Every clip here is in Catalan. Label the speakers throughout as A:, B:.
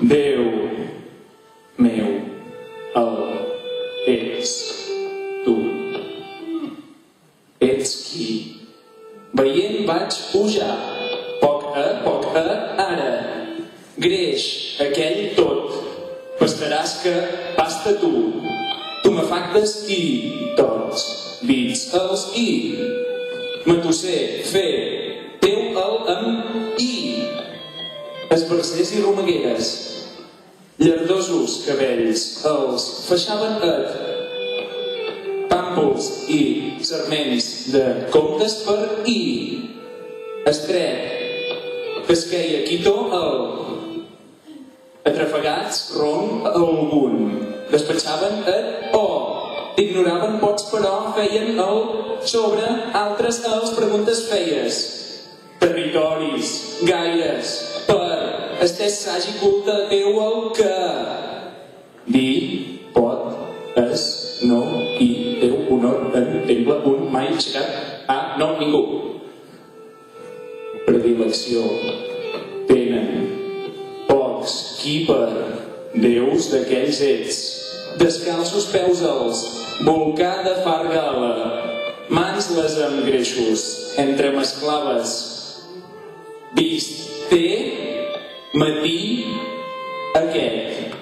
A: Déu meu, el ets tu. Ets qui? Veient vaig pujar, poc a ara. Greix aquell tot, pastaràs que pasta tu. Tomafactes i torts, dits els i. Matusser, fer, teu el amb i. Esbarzers i romegueres, llardosos cabells, els feixaven et. Pàmpols i sarments de comptes per i. Estret, que es queia quitó el. Atrafegats, ronc algun, despatxaven et o. Ignoraven pots però feien el sobre, altres els preguntes feies. Territoris, gaires, per, estès sagi culte teu el que. Dir, pot, es, no, i, teu, honor, en, temple, un, mai, aixecat, no, ningú. Predilecció, tenen, pocs, qui per, déus d'aquells ets, descalços peus als, volcà de fargala, mans les amb greixos, entremesclaves, vist, té, matí, aquest.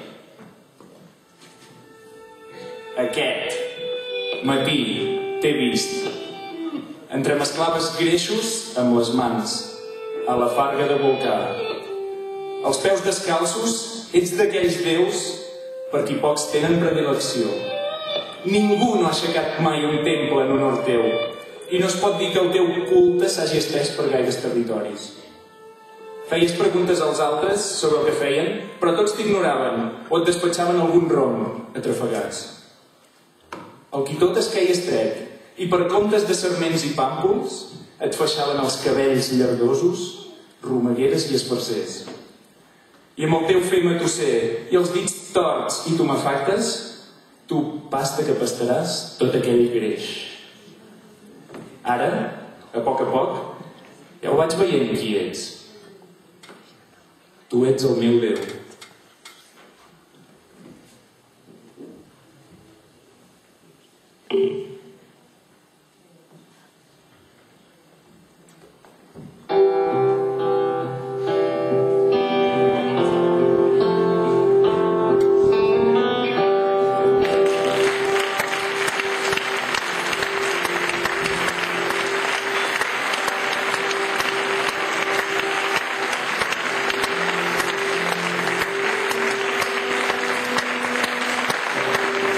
A: Aquest, matí, t'he vist. Entremesclaves greixos amb les mans, a la farga de volcà. Els peus descalços, ets d'aquells déus per qui pocs tenen predilecció. Ningú no ha aixecat mai un temple en honor teu, i no es pot dir que el teu culte s'hagi estès per gaires territoris. Feies preguntes als altres sobre el que feien, però tots t'ignoraven o et despatxaven algun rom atrafegats. El qui tot es queia estret, i per comptes de sarments i pàmpols et feixaven els cabells llardosos, romegueres i esbarzers. I amb el teu fer matusser i els dits torts i tomafactes, tu pasta que pastaràs tot aquell greix. Ara, a poc, ja ho vaig veient qui ets. Tu ets el meu Déu.